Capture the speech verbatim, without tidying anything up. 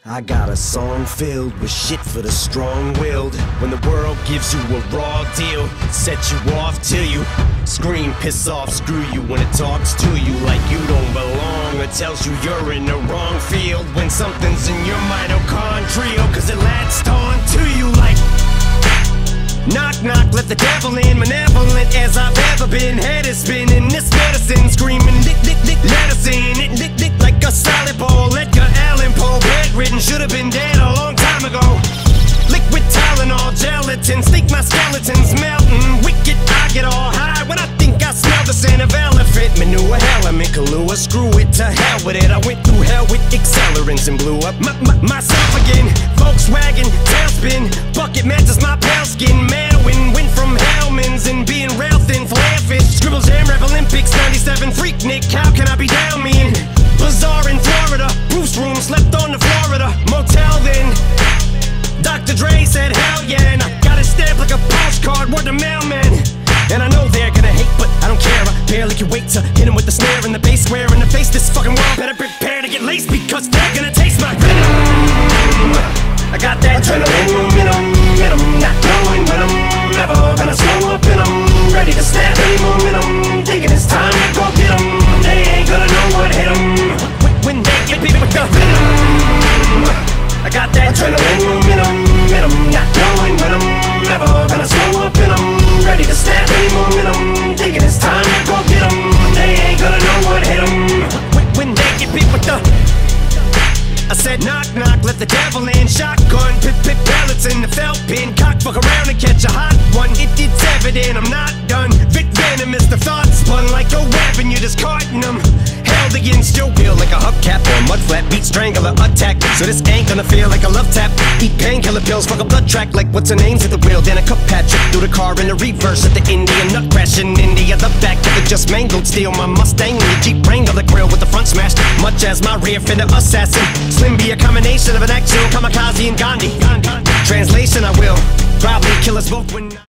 I got a song filled with shit for the strong-willed. When the world gives you a raw deal, set you off till you scream, piss off, screw you. When it talks to you like you don't belong, or tells you you're in the wrong field. When something's in your mitochondrial, cause it latched on to you like knock knock, let the devil in. Malevolent as I've ever been, head is spinning, this medicine screaming dick dick dick, let us in it, dick dick like a solid ball. Edgar Allan Poe, bedridden, should've been dead a long time ago. Liquid Tylenol, gelatin, sneak my skeletons melting. Wicked, I get all high when I think I smell the scent of elephant manure. Hell, I'm in Kahlua, screw it, to hell with it. I went through hell with accelerants and blew up my, my, myself again. Volkswagen, tailspin, bucket matches my pale skin. Manwin, went from Hellman's and being rail thin, flare fish. Scribble Jam, Rap Olympics, ninety-seven, Freak Nick, how can I be down mean? Bazaar in Florida, Bruce room, slept on the Florida motel then. Doctor Dre said hell yeah, and I got it stamped like a postcard, word to mailman. And I know they're gonna hate, but I don't care. I barely can wait to hit him with the snare and the bass square in the face. This fucking world better prepare to get laced, because they're gonna taste my venom. I got that adrenaline momentum, momentum, not knowing when I'm never gonna slow up in 'em. Ready to snap any momentum, thinking it's time to go get 'em. They ain't gonna know what hit 'em when they get beat with the venom. I got that adrenaline momentum, momentum, not knowing when I'm never gonna slow up in 'em. Ready to snap any momentum, thinking it's time to go get 'em. They ain't gonna know what hit 'em when they get beat with the. I said knock knock, let the devil in. Shotgun, pip pip pellets in the felt pin. Cock fuck around and catch a hot one. It, it's evident I'm not done. Vic venomous, the thoughts spun like a weapon. You're discarding them. Held against your will like a hubcap or a mud flat. Beat strangler attack, so this ain't gonna feel like a love tap. Eat painkiller pills, fuck a blood track like what's her name's at the wheel. Then a cup patch through the car in the reverse at the Indian nut crash in India. The back of the just mangled steel. My Mustang and the Jeep Wrangler, the grill with the front smashed. Much as my rear fender assassin. Slim be a combination of an actual kamikaze and Gandhi. Translation, I will probably kill us both when